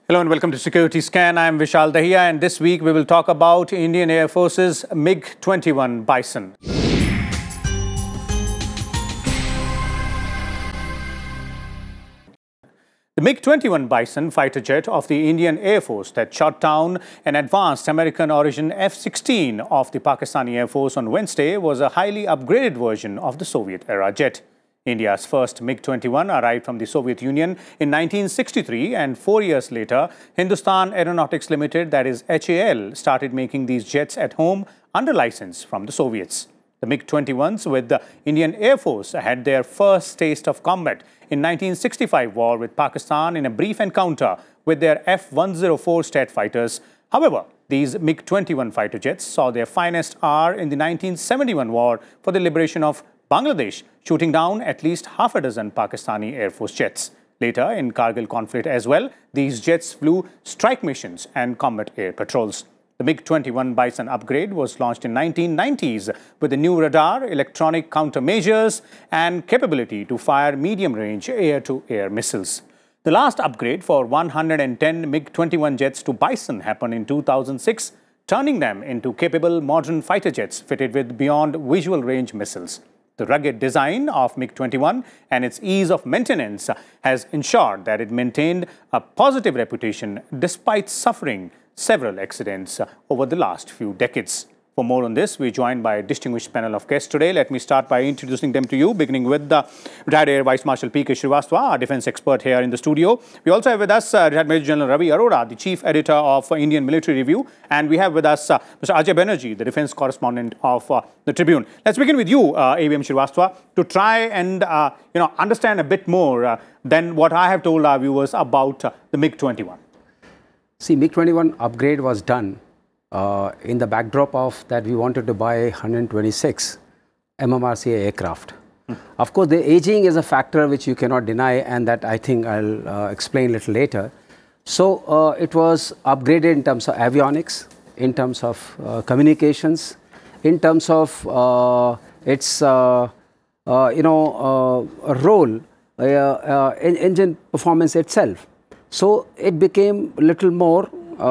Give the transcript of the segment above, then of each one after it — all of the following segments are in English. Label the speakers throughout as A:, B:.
A: Hello and welcome to Security Scan. I am Vishal Dahiya, and this week we will talk about Indian Air Force's MiG-21 Bison. The MiG-21 Bison fighter jet of the Indian Air Force that shot down an advanced American-origin F-16 of the Pakistani Air Force on Wednesday was a highly upgraded version of the Soviet-era jet. India's first MiG-21 arrived from the Soviet Union in 1963, and 4 years later, Hindustan Aeronautics Limited, that is HAL, started making these jets at home under license from the Soviets. The MiG-21s with the Indian Air Force had their first taste of combat in 1965 war with Pakistan in a brief encounter with their F-104 Strat fighters. However, these MiG-21 fighter jets saw their finest hour in the 1971 war for the liberation of Bangladesh, shooting down at least half a dozen Pakistani Air Force jets. Later, in Kargil conflict as well, these jets flew strike missions and combat air patrols. The MiG-21 Bison upgrade was launched in 1990s with a new radar, electronic countermeasures, and capability to fire medium-range air-to-air missiles. The last upgrade for 110 MiG-21 jets to Bison happened in 2006, turning them into capable modern fighter jets fitted with beyond visual range missiles. The rugged design of MiG-21 and its ease of maintenance has ensured that it maintained a positive reputation despite suffering several accidents over the last few decades. For more on this, we're joined by a distinguished panel of guests today. Let me start by introducing them to you, beginning with the retired Air Vice Marshal P.K. Srivastava, our defense expert here in the studio. We also have with us retired Major General Ravi Arora, the chief editor of Indian Military Review. And we have with us Mr. Ajay Banerjee, the defense correspondent of the Tribune. Let's begin with you, AVM Srivastava, to try and understand a bit more than what I have told our viewers about the MiG-21.
B: See, MiG-21 upgrade was done in the backdrop of that we wanted to buy 126 MMRCA aircraft. Of course, the aging is a factor which you cannot deny, and that I think I'll explain a little later. So it was upgraded in terms of avionics, in terms of communications, in terms of its role, engine performance itself. So it became a little more,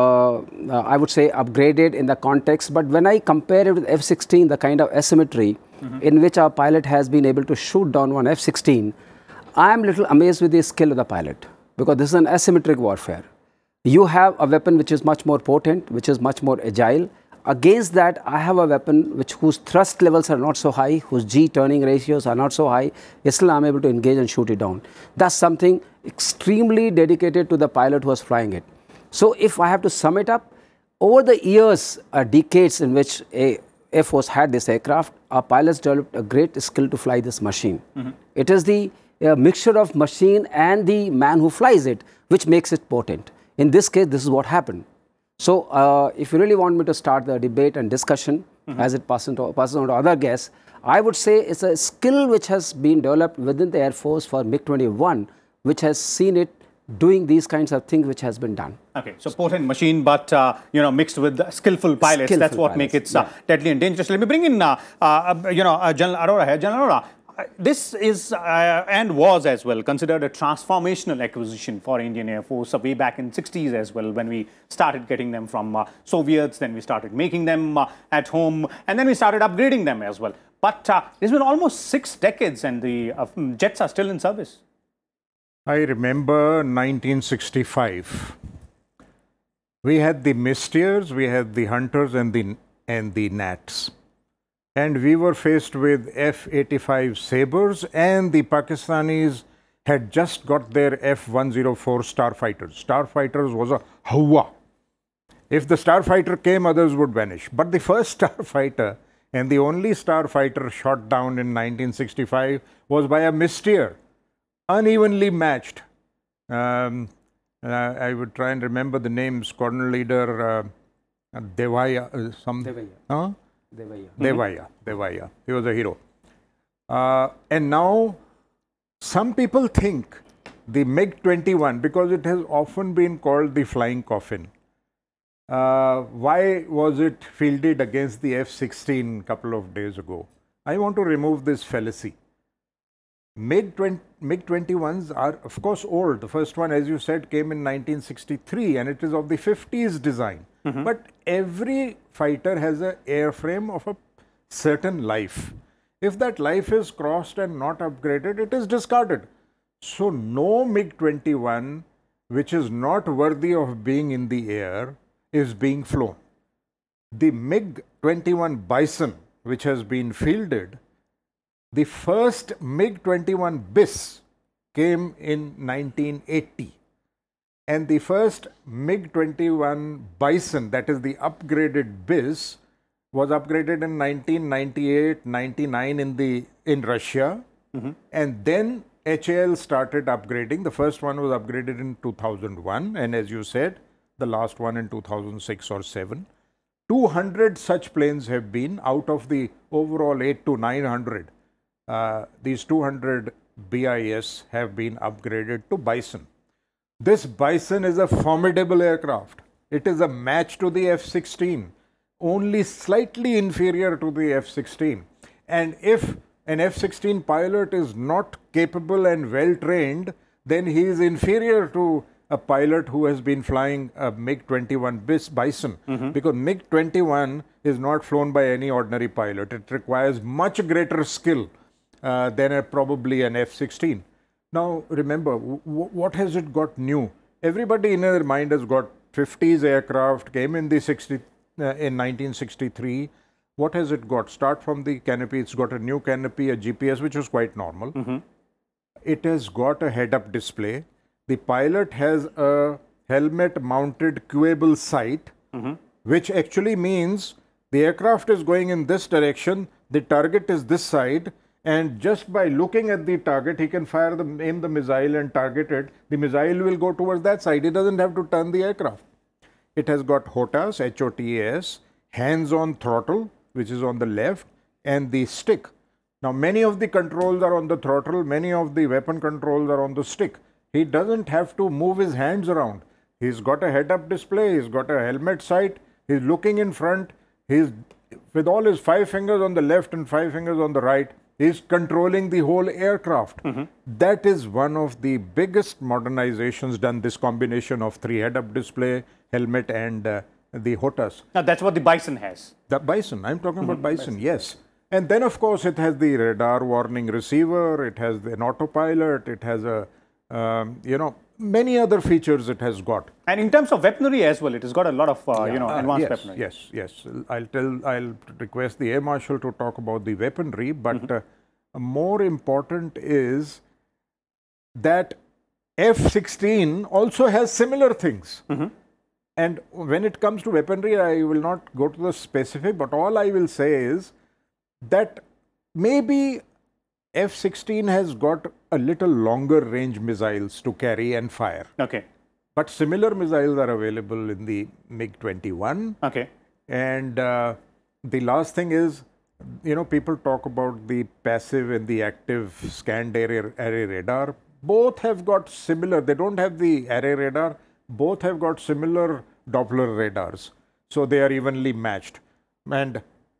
B: I would say, upgraded in the context. But when I compare it with F-16, the kind of asymmetry in which our pilot has been able to shoot down one F-16, I am a little amazed with the skill of the pilot, because this is an asymmetric warfare. You have a weapon which is much more potent, which is much more agile. Against that, I have a weapon whose thrust levels are not so high, whose G turning ratios are not so high. Still, I'm able to engage and shoot it down. That's something extremely dedicated to the pilot who was flying it. So if I have to sum it up, over the years, decades in which Air Force had this aircraft, our pilots developed a great skill to fly this machine. It is the mixture of machine and the man who flies it which makes it potent. In this case, this is what happened. So if you really want me to start the debate and discussion as it passes on to other guests, I would say it's a skill which has been developed within the Air Force for MiG-21, which has seen it doing these kinds of things which has been done.
A: Okay, so potent machine, but mixed with skillful pilots. That's what makes it deadly and dangerous. Let me bring in General Arora here. General Arora, this is and was as well considered a transformational acquisition for Indian Air Force way back in 60s as well, when we started getting them from Soviets, then we started making them at home, and then we started upgrading them as well. But it's been almost 6 decades and the jets are still in service.
C: I remember 1965. We had the Mystiers, we had the Hunters and the Nats. And we were faced with F-85 Sabres, and the Pakistanis had just got their F-104 Starfighters. Starfighters was a Hawa. If the Starfighter came, others would vanish. But the first Starfighter and the only Starfighter shot down in 1965 was by a Mystier, unevenly matched. I would try and remember the name. Squadron leader Dahiya, Dahiya. He was a hero. And now some people think the MiG-21, because it has often been called the flying coffin, why was it fielded against the F-16 a couple of days ago? I want to remove this fallacy. MiG-21s are, of course, old. The first one, as you said, came in 1963, and it is of the 50s design. But every fighter has an airframe of a certain life. If that life is crossed and not upgraded, it is discarded. So no MiG-21 which is not worthy of being in the air is being flown. The MiG-21 Bison, which has been fielded, the first MiG-21 BIS came in 1980. And the first MiG-21 Bison, that is the upgraded BIS, was upgraded in 1998-99 in Russia. And then HAL started upgrading. The first one was upgraded in 2001, and as you said, the last one in 2006 or 7. 200 such planes have been out of the overall 800 to 900. These 200 BIS have been upgraded to Bison. This Bison is a formidable aircraft. It is a match to the F-16, only slightly inferior to the F-16. And if an F-16 pilot is not capable and well trained, then he is inferior to a pilot who has been flying a MiG-21 Bison, because MiG-21 is not flown by any ordinary pilot. It requires much greater skill than probably an F-16. Now remember, what has it got new? Everybody in their mind has got 50s aircraft, came in the in 1963. What has it got? Start from the canopy. It's got a new canopy, a GPS, which is quite normal. It has got a head-up display. The pilot has a helmet-mounted queuable sight, which actually means the aircraft is going in this direction, the target is this side, and just by looking at the target, he can aim the missile and target it. The missile will go towards that side. He doesn't have to turn the aircraft. It has got HOTAS, H-O-T-A-S, hands-on throttle, which is on the left, and the stick. Now, many of the controls are on the throttle, many of the weapon controls are on the stick. He doesn't have to move his hands around. He's got a head-up display, he's got a helmet sight, he's looking in front, he's with all his 5 fingers on the left and 5 fingers on the right, he's controlling the whole aircraft. That is one of the biggest modernizations done, this combination of 3 head-up display, helmet and the HOTAS.
A: Now, that's what the Bison has.
C: The Bison, I'm talking about Bison, yes. And then, of course, it has the radar warning receiver, it has an autopilot, it has a, many other features it has got.
A: And in terms of weaponry as well, it has got a lot of, advanced weaponry.
C: Yes. I'll request the Air Marshal to talk about the weaponry, but more important is that F-16 also has similar things. And when it comes to weaponry, I will not go to the specific, but all I will say is that maybe F-16 has got a little longer range missiles to carry and fire.
A: Okay.
C: But similar missiles are available in the MiG-21.
A: Okay.
C: And the last thing is, people talk about the passive and the active scanned array radar. Both have got similar, they don't have the array radar, both have got similar Doppler radars. So they are evenly matched. And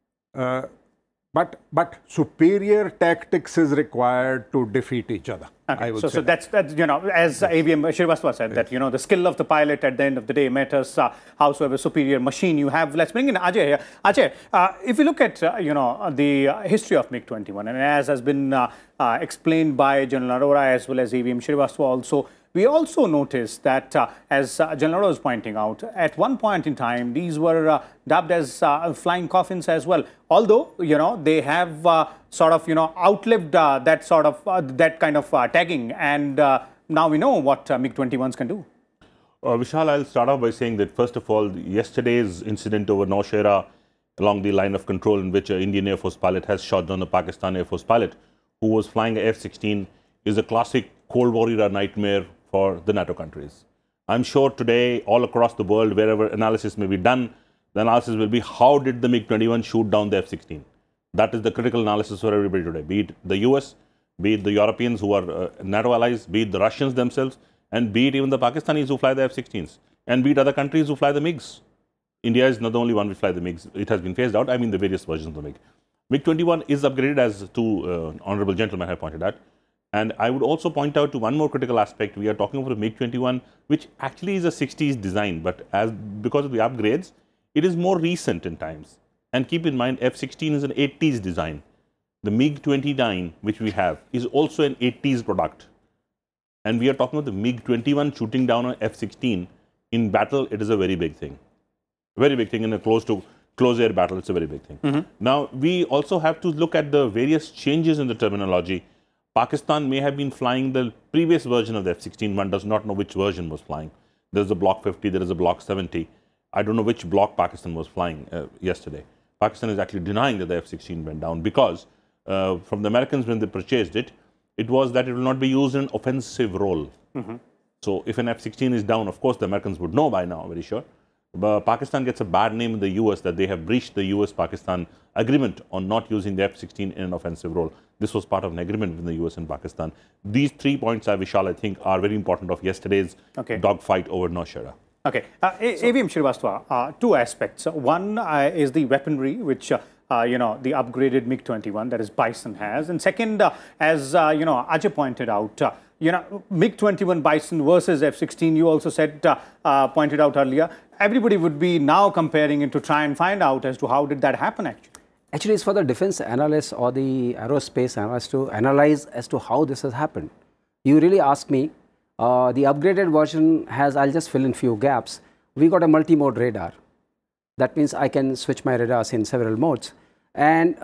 C: but superior tactics is required to defeat each other.
A: Okay. So that's as AVM Srivastava said, that the skill of the pilot at the end of the day matters. Howsoever superior machine you have. Let's bring in Ajay here. Ajay, if you look at the history of MiG-21, and as has been explained by General Arora as well as AVM Srivastava also, we also noticed that, as General Arora was pointing out, at one point in time, these were dubbed as flying coffins as well. Although, they have outlived that kind of tagging, and now we know what MiG-21s can do.
D: Vishal, I'll start off by saying that, first of all, yesterday's incident over Nowshera along the line of control, in which an Indian Air Force pilot has shot down a Pakistan Air Force pilot who was flying a F-16, is a classic Cold War era nightmare for the NATO countries. I'm sure today, all across the world, wherever analysis may be done, the analysis will be, how did the MiG-21 shoot down the F-16? That is the critical analysis for everybody today, be it the US, be it the Europeans who are NATO allies, be it the Russians themselves, and be it even the Pakistanis who fly the F-16s, and be it other countries who fly the MiGs. India is not the only one which fly the MiGs. It has been phased out. I mean, the various versions of the MiG. MiG-21 is upgraded, as two honorable gentlemen have pointed out. And I would also point out to one more critical aspect. We are talking about a MiG-21, which actually is a 60s design, but because of the upgrades, it is more recent in times. And keep in mind, F-16 is an 80s design. The MiG-29, which we have, is also an 80s product. And we are talking about the MiG-21 shooting down on F-16. In battle, it is a very big thing. Very big thing. In a close air battle, it's a very big thing. Now, we also have to look at the various changes in the terminology. Pakistan may have been flying the previous version of the F-16. One does not know which version was flying. There is a Block 50, there is a Block 70. I don't know which block Pakistan was flying yesterday. Pakistan is actually denying that the F-16 went down because from the Americans when they purchased it, it was that it will not be used in an offensive role. So if an F-16 is down, of course, the Americans would know by now, very sure. But Pakistan gets a bad name in the US that they have breached the US-Pakistan agreement on not using the F-16 in an offensive role. This was part of an agreement between the US and Pakistan. These 3 points, Vishal, I think, are very important of yesterday's dogfight over Nowshera.
A: Okay. AVM Srivastava, 2 aspects. One is the weaponry, which the upgraded MiG-21 that is Bison has. And second, as Ajay pointed out, MiG-21 Bison versus F-16, you also said, pointed out earlier, everybody would be now comparing it to try and find out as to how did that happen actually.
B: Actually, it's for the defense analysts or the aerospace analysts to analyze as to how this has happened. You really ask me, the upgraded version has, I'll just fill in few gaps. We got a multi-mode radar. That means I can switch my radars in several modes. And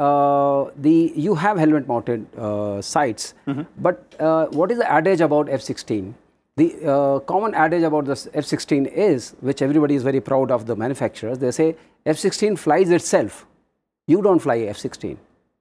B: you have helmet-mounted sights. But what is the adage about F-16? The common adage about the F-16 is, which everybody is very proud of, the manufacturers, they say F-16 flies itself. You don't fly F-16.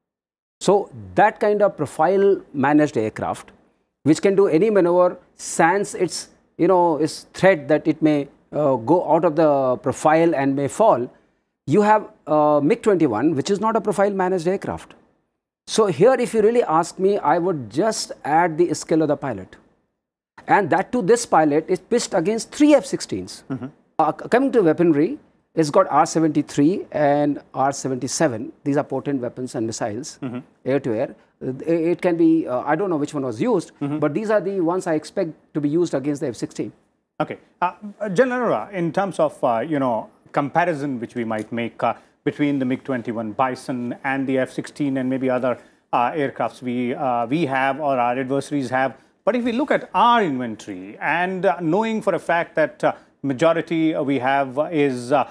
B: So that kind of profile managed aircraft, which can do any maneuver, sans its its threat that it may go out of the profile and may fall. You have MiG-21, which is not a profile managed aircraft. So here, if you really ask me, I would just add the skill of the pilot. And that too, this pilot is pitched against 3 F-16s. Coming to weaponry, it's got R-73 and R-77. These are potent weapons and missiles, air-to-air. It can be, I don't know which one was used, but these are the ones I expect to be used against the F-16.
A: Okay. General Arora, in terms of, comparison which we might make between the MiG-21 Bison and the F-16 and maybe other aircrafts we have or our adversaries have. But if we look at our inventory and knowing for a fact that majority we have is the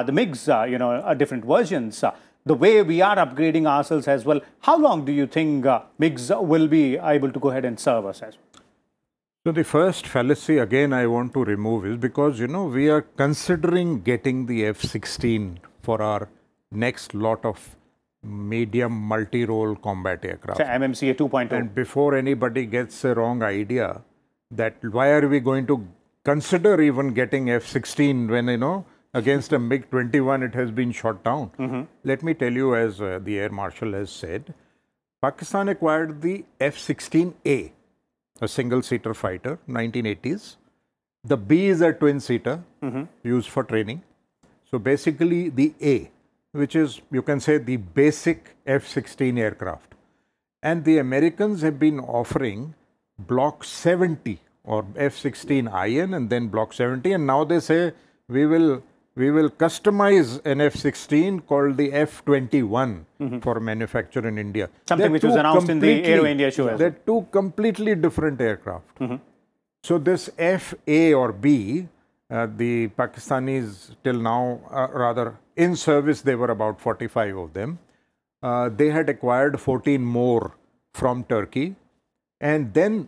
A: MiGs, different versions, the way we are upgrading ourselves as well, how long do you think MiGs will be able to go ahead and serve us as well?
C: So the first fallacy again I want to remove is because, we are considering getting the F-16 for our next lot of medium multi-role combat aircraft.
A: So MMCA 2.0.
C: And before anybody gets a wrong idea that why are we going to consider even getting F-16 when, against a MiG-21 it has been shot down. Let me tell you, as the Air Marshal has said, Pakistan acquired the F-16A, a single-seater fighter, 1980s. The B is a twin-seater used for training. So basically the A, which is, you can say, the basic F-16 aircraft. And the Americans have been offering Block 70 or F-16IN and then Block 70. And now they say we will customize an F-16 called the F-21 for manufacture in India.
A: Something which was announced in the Aero India show as well.
C: They're 2 completely different aircraft. So this F-A or B, the Pakistanis till now, rather in service, there were about 45 of them. They had acquired 14 more from Turkey. And then,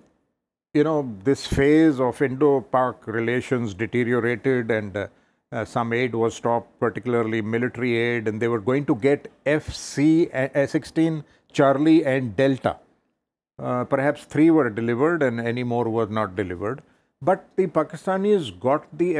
C: this phase of Indo-Pak relations deteriorated and some aid was stopped, particularly military aid, and they were going to get F-16, Charlie and Delta. Perhaps 3 were delivered and any more were not delivered. But the Pakistanis got the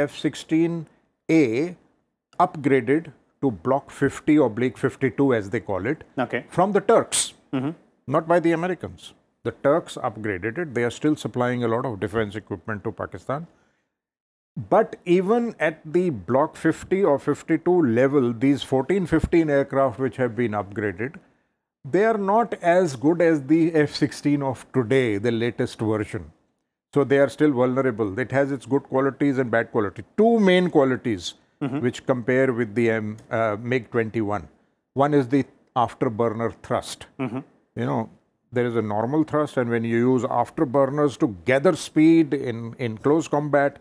C: F-16A upgraded to Block 50/52 as they call it, from the Turks, not by the Americans. The Turks upgraded it. They are still supplying a lot of defense equipment to Pakistan. But even at the Block 50 or 52 level, these 14-15 aircraft which have been upgraded They are not as good as the F-16 of today, the latest version. So they are still vulnerable. It has its good qualities and bad qualities. Two main qualities which compare with the MiG-21. One is the afterburner thrust. You know, there is a normal thrust, and when you use afterburners to gather speed in close combat,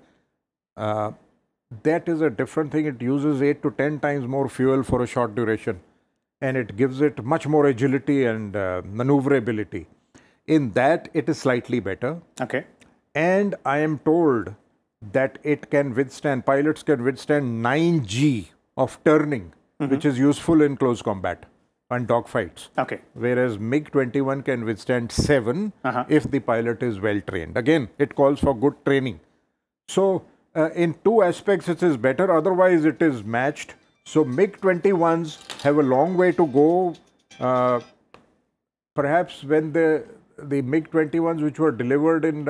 C: that is a different thing. It uses 8 to 10 times more fuel for a short duration, and it gives it much more agility and maneuverability. In that, it is slightly better.
A: Okay.
C: And I am told that it can withstand, pilots can withstand 9G of turning, which is useful in close combat and dogfights.
A: Okay.
C: Whereas MiG-21 can withstand 7 if the pilot is well trained. Again, it calls for good training. So, in two aspects it is better, otherwise it is matched. So, MiG-21s have a long way to go. Perhaps when the MiG-21s which were delivered in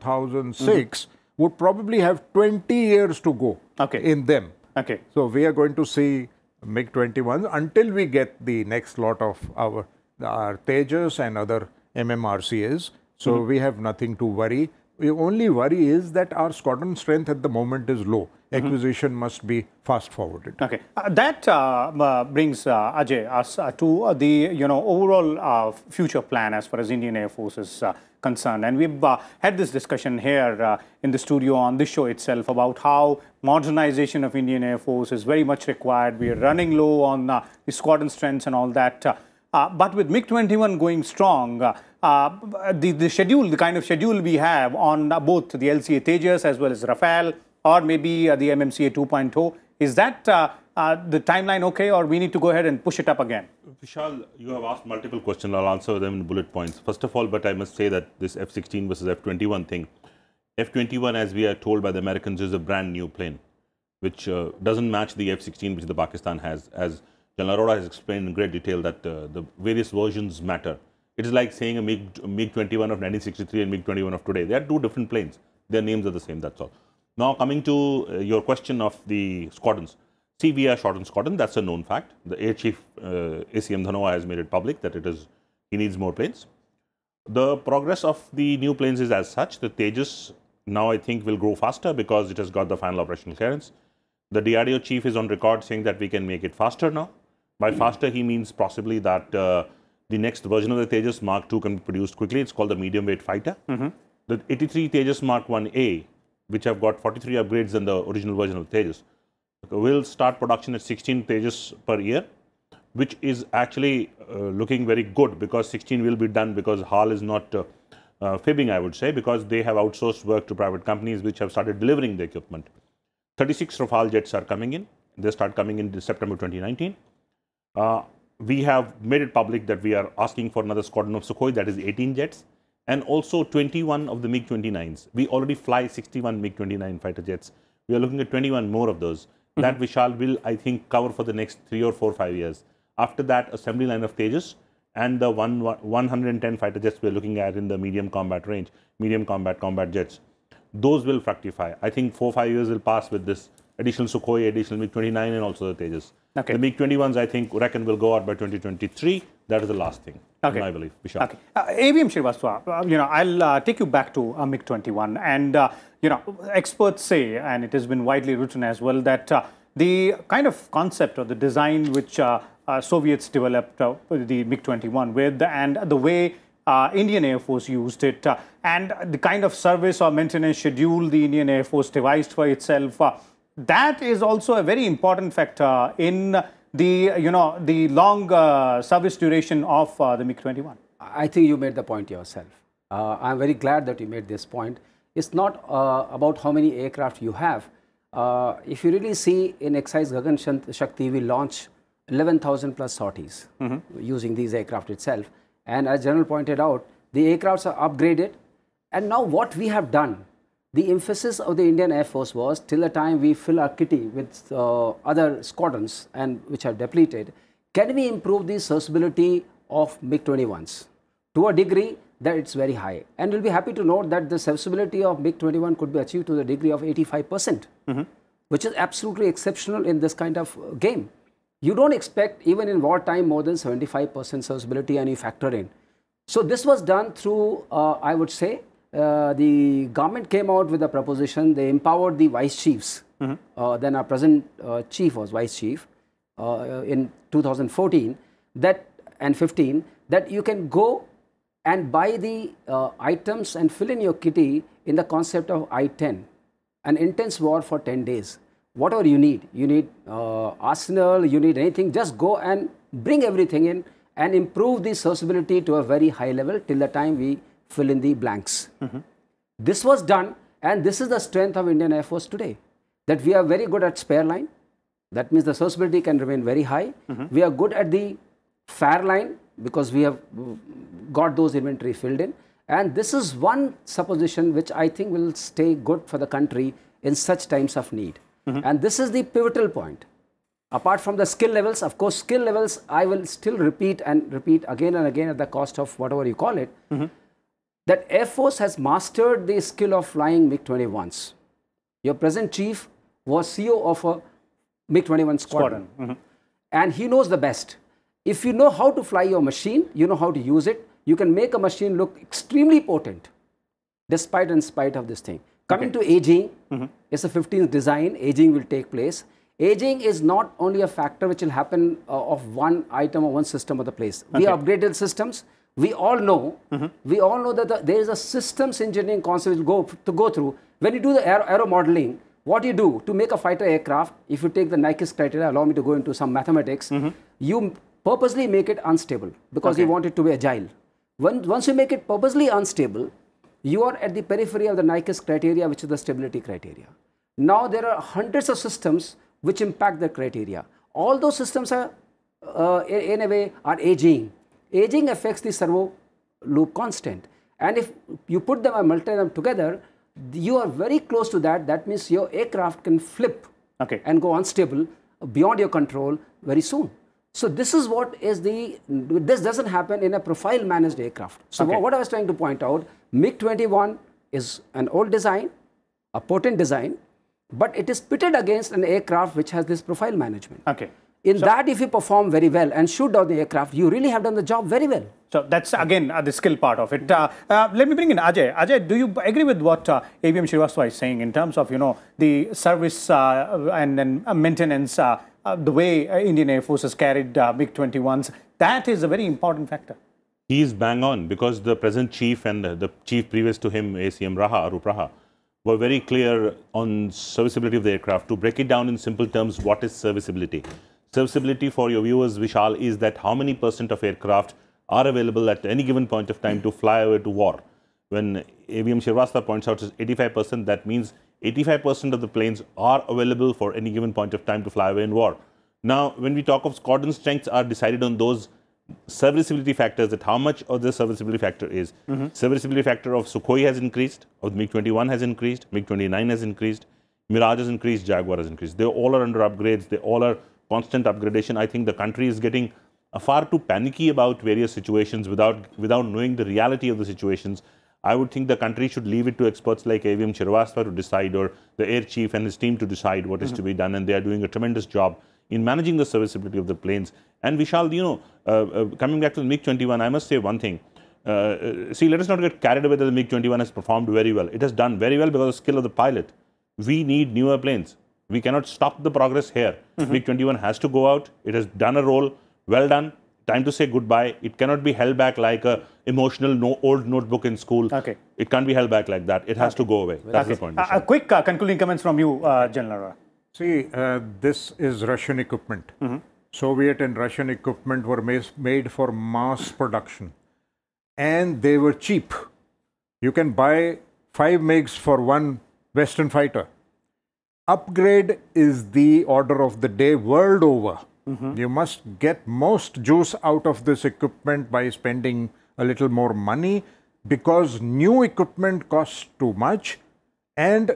C: 2006 would probably have 20 years to go in them.
A: Okay.
C: So we are going to see MiG-21s until we get the next lot of our Tejas and other MMRCAs. So we have nothing to worry. The only worry is that our squadron strength at the moment is low. Acquisition must be fast forwarded.
A: Okay, that brings Ajay us to the overall future plan as far as Indian Air Force is concerned, and we've had this discussion here in the studio on this show itself about how modernization of Indian Air Force is very much required. We are running low on the squadron strengths and all that, but with MiG-21 going strong, the schedule, the kind of schedule we have on both the LCA Tejas as well as Rafale, or maybe the MMCA 2.0. Is that the timeline okay, or we need to go ahead and push it up again?
D: Vishal, you have asked multiple questions. I'll answer them in bullet points. First of all, but I must say that this F-16 versus F-21 thing, F-21, as we are told by the Americans, is a brand new plane, which doesn't match the F-16 which the Pakistan has. As General Arora has explained in great detail that the various versions matter. It is like saying a MiG-21 of 1963 and MiG-21 of today. They are two different planes. Their names are the same, that's all. Now, coming to your question of the squadrons. See, we are short on squadron. That's a known fact. The Air Chief, ACM Dhanoa, has made it public that he needs more planes. The progress of the new planes is as such. The Tejas now, I think, will grow faster because it has got the final operational clearance. The DRDO Chief is on record saying that we can make it faster now. By faster, he means possibly that the next version of the Tejas Mark II can be produced quickly. It's called the medium-weight fighter. The 83 Tejas Mark 1A, which have got 43 upgrades than the original version of the Tejas, will start production at 16 Tejas per year, which is actually looking very good because 16 will be done because HAL is not fibbing, I would say, because they have outsourced work to private companies which have started delivering the equipment. 36 Rafale jets are coming in. They start coming in September 2019. We have made it public that we are asking for another squadron of Sukhoi, that is 18 jets, and also 21 of the MiG-29s. We already fly 61 MiG-29 fighter jets. We are looking at 21 more of those. That Vishal will, I think, cover for the next 3 or 4 or 5 years. After that, assembly line of Tejas and the 110 fighter jets we are looking at in the medium combat range, medium combat jets. Those will fructify. I think 4 or 5 years will pass with this additional Sukhoi, additional MiG-29 and also the Tejas. Okay. The MiG-21s, I think, reckon will go out by 2023. That is the last thing, in my belief. Vishal.
A: Okay. AVM Srivastava, I'll take you back to MiG-21. And, experts say, and it has been widely written as well, that the kind of concept or the design which Soviets developed the MiG-21 with, and the way Indian Air Force used it, and the kind of service or maintenance schedule the Indian Air Force devised for itself, that is also a very important factor in the, the long service duration of the MiG-21.
B: I think you made the point yourself. I'm very glad that you made this point. It's not about how many aircraft you have. If you really see in exercise Gagan Shakti, we launch 11,000 plus sorties using these aircraft itself. And as General pointed out, the aircrafts are upgraded. And now what we have done, the emphasis of the Indian Air Force was till the time we fill our kitty with other squadrons and which are depleted, can we improve the serviceability of MiG-21s to a degree that it's very high. And we'll be happy to note that the serviceability of MiG-21 could be achieved to the degree of 85%, which is absolutely exceptional in this kind of game. You don't expect, even in wartime, more than 75% serviceability, and you factor in. So this was done through, I would say, the government came out with a proposition. They empowered the vice chiefs. Then our present chief was vice chief in 2014 and 15, that you can go and buy the items and fill in your kitty in the concept of I-10, an intense war for 10 days. Whatever you need arsenal, you need anything, just go and bring everything in and improve the serviceability to a very high level till the time we fill in the blanks. This was done, and this is the strength of Indian Air Force today, that we are very good at spare line. That means the serviceability can remain very high. We are good at the fair line because we have got those inventory filled in. And this is one supposition which I think will stay good for the country in such times of need. And this is the pivotal point. Apart from the skill levels, of course, skill levels, I will still repeat and repeat again and again at the cost of whatever you call it, that Air Force has mastered the skill of flying MiG-21s. Your present chief was CEO of a MiG-21 squadron. And he knows the best. If you know how to fly your machine, you know how to use it, you can make a machine look extremely potent, despite and in spite of this thing. Coming to aging, it's a 15th design, aging will take place. Aging is not only a factor which will happen of one item or one system of the place. We upgraded systems. We all know that there is a systems engineering concept to go through. When you do the aero modeling, what you do to make a fighter aircraft, if you take the Nyquist criteria, allow me to go into some mathematics, you purposely make it unstable because you want it to be agile. Once you make it purposely unstable, you are at the periphery of the Nyquist criteria, which is the stability criteria. Now there are hundreds of systems which impact the criteria. All those systems are, in a way, are aging. Aging affects the servo loop constant. And if you put them and multiply them together, you are very close to that. That means your aircraft can flip and go unstable beyond your control very soon. So this is what is this doesn't happen in a profile managed aircraft. So what I was trying to point out, MiG-21 is an old design, a potent design, but it is pitted against an aircraft which has this profile management. In that, if you perform very well and shoot down the aircraft, you really have done the job very well.
A: So that's again the skill part of it. Let me bring in Ajay. Ajay, do you agree with what AVM Srivastava is saying in terms of the service and then maintenance, the way Indian Air Force has carried MiG-21s? That is a very important factor.
D: He is bang on, because the present chief and the chief previous to him, ACM Raha, were very clear on serviceability of the aircraft. To break it down in simple terms, what is serviceability? Serviceability, for your viewers, Vishal, is that how many % of aircraft are available at any given point of time to fly away to war. When AVM Srivastava points out it's 85%, that means 85% of the planes are available for any given point of time to fly away in war. Now, when we talk of squadron strengths, are decided on those serviceability factors, that how much of the serviceability factor is. Serviceability factor of Sukhoi has increased, of MiG-21 has increased, MiG-29 has increased, Mirage has increased, Jaguar has increased. They all are under upgrades, they all are constant upgradation. I think the country is getting far too panicky about various situations without knowing the reality of the situations. I would think the country should leave it to experts like AVM Srivastava to decide, or the air chief and his team to decide what is to be done, and they are doing a tremendous job in managing the serviceability of the planes. And Vishal, coming back to the MiG-21, I must say one thing. See, let us not get carried away that the MiG-21 has performed very well. It has done very well because of the skill of the pilot. We need newer planes. We cannot stop the progress here. MiG-21 has to go out. It has done a role. Well done. Time to say goodbye. It cannot be held back like a emotional old notebook in school. It can't be held back like that. It has to go away. That's the point.
A: Quick concluding comments from you, General Arora.
C: See, this is Russian equipment. Soviet and Russian equipment were made for mass production. And they were cheap. You can buy 5 MiGs for one Western fighter. Upgrade is the order of the day world over. You must get most juice out of this equipment by spending a little more money, because new equipment costs too much and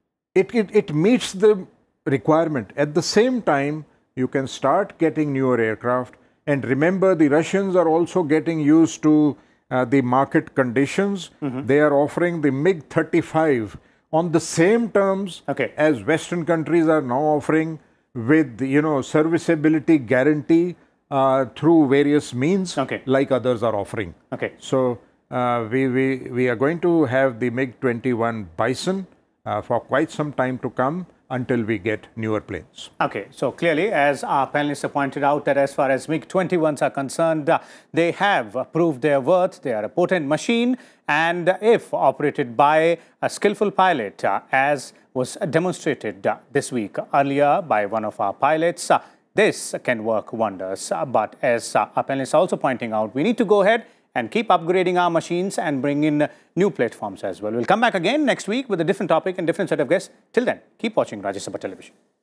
C: it meets the requirement. At the same time, you can start getting newer aircraft. And remember, the Russians are also getting used to the market conditions. They are offering the MiG-35 on the same terms as Western countries are now offering. with, you know, serviceability guarantee through various means, like others are offering. So we are going to have the MiG-21 Bison for quite some time to come, until we get newer planes.
A: So clearly, as our panelists have pointed out, that as far as MiG-21s are concerned, they have proved their worth. They are a potent machine, and if operated by a skillful pilot, as was demonstrated this week earlier by one of our pilots, this can work wonders. But as our panelists are also pointing out, we need to go ahead and keep upgrading our machines and bring in new platforms as well. We'll come back again next week with a different topic and different set of guests. Till then, keep watching Rajya Sabha Television.